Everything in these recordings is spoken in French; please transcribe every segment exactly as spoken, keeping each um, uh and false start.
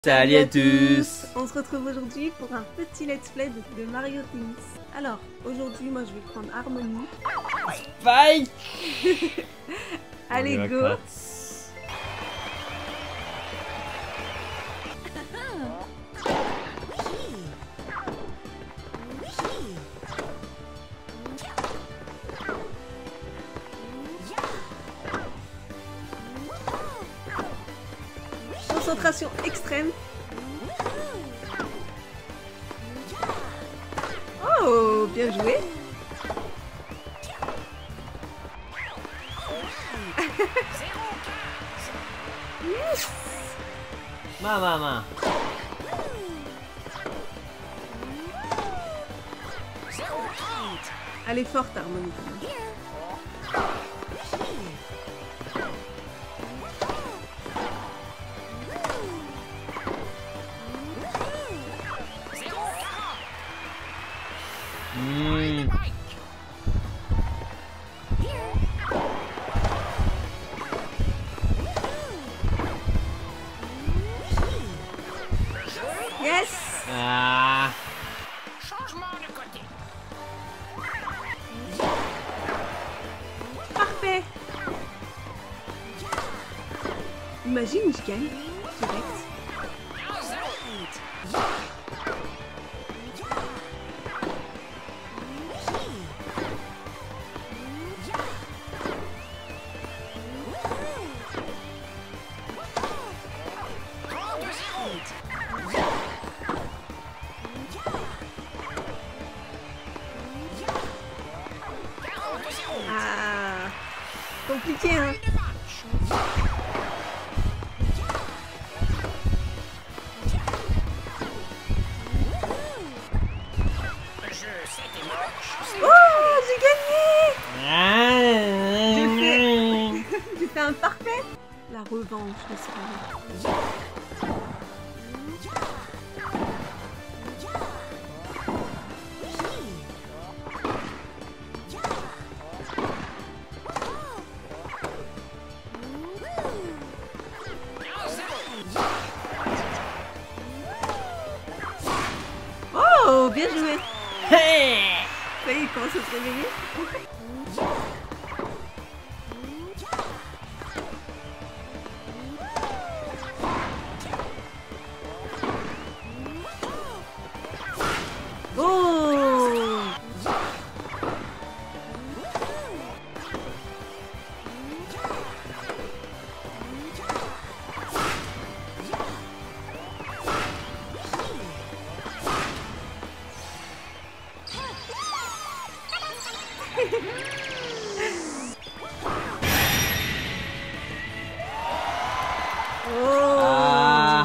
Salut à tous. On se retrouve aujourd'hui pour un petit let's play de, de Mario Tennis. Alors, aujourd'hui, moi je vais prendre Harmony. Bye. Allez, go. Concentration extrême. Oh, bien joué. Yes. Ma maman. Elle est forte, Harmony. Mmh. Yes. Ah. Changement de côté. Parfait. Imagine, je gagne direct. Ah, compliqué, hein. Oh, j'ai gagné. Ah. J'ai fait... j'ai fait un parfait. La revanche, je sais Oh, bien joué. Hey. Ça y est, il commence à se réveiller. Oh. Oh. Ah.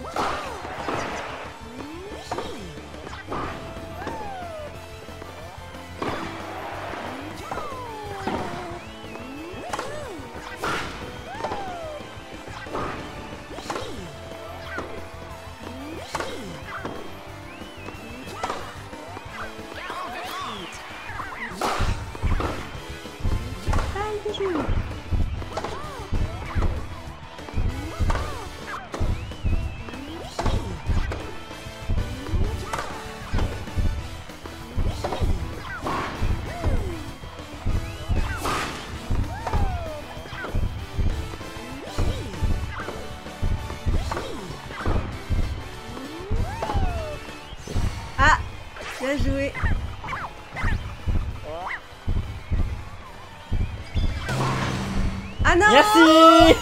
Ah, bien joué. Ah, bien joué. Ah non. Merci.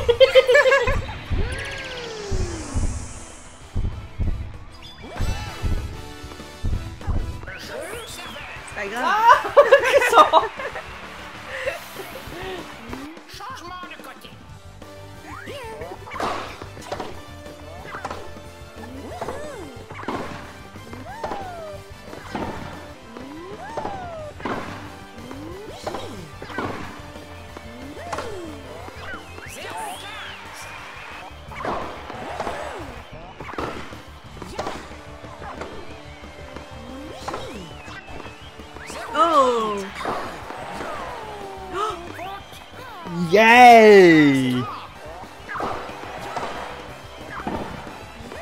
C'est pas grave. Changement de côté. Oh. Yay.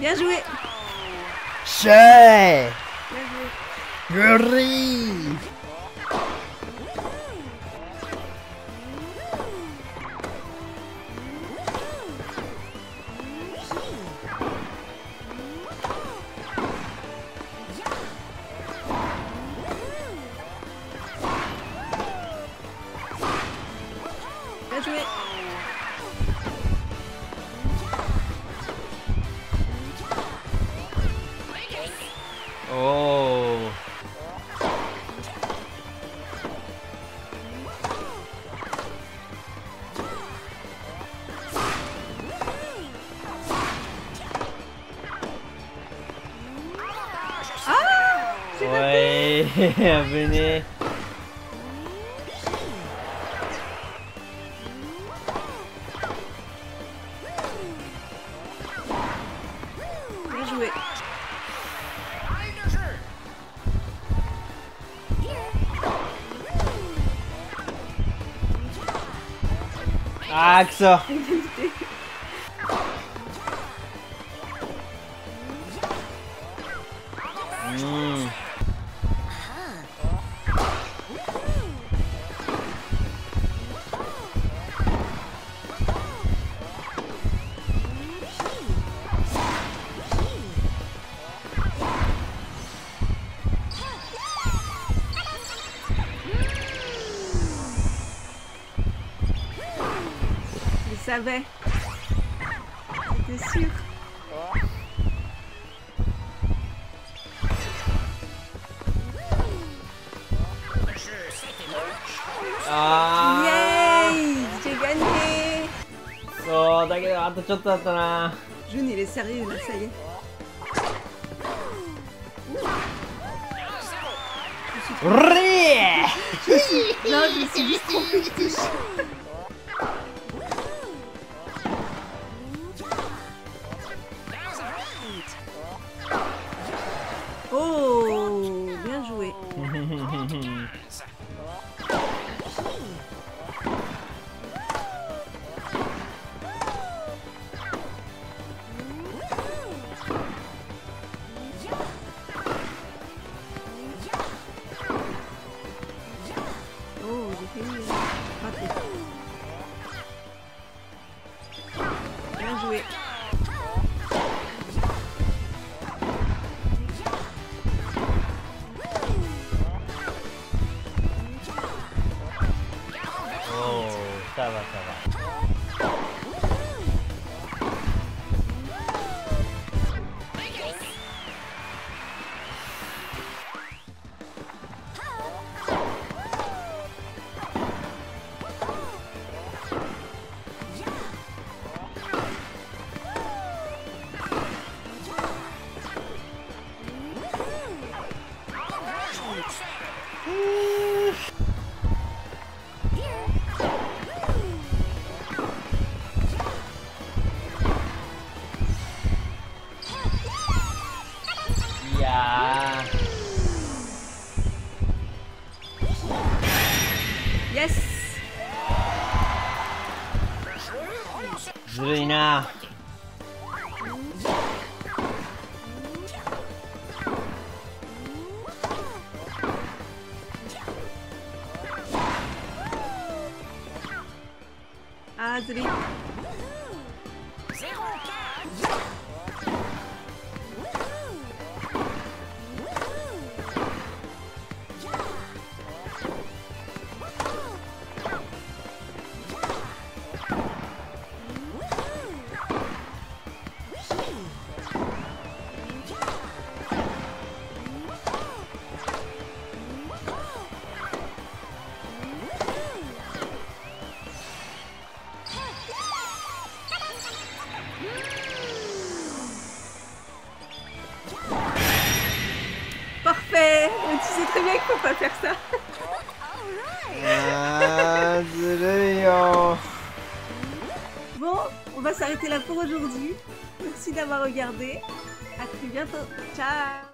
Bien joué. Chez Bien joué. Gris. Bien joué. Oh. Ah, j'ai raté. Ouais, venez. Bien joué. Balle de jeu. Ah, que ça. Égalité. Hmm. Je savais. J'étais sûre. Je c'était moche. Ah. Yay! J'ai gagné! そうだけどあとちょっとだったな。 June, il est sérieux là, ça y est. Ré. Non, je me suis juste trompée de touche. Oh, bien joué. Oh, j'ai fait raté. Bien joué. Oh, ça va, ça va. Yeah. Yes! ずるいな。 Ah, désolé. Zéro quatre. Parfait! Mais tu sais très bien qu'il faut pas faire ça. Ah, ずるいよ。 Bon, on va s'arrêter là pour aujourd'hui. Merci d'avoir regardé. À très bientôt. Ciao!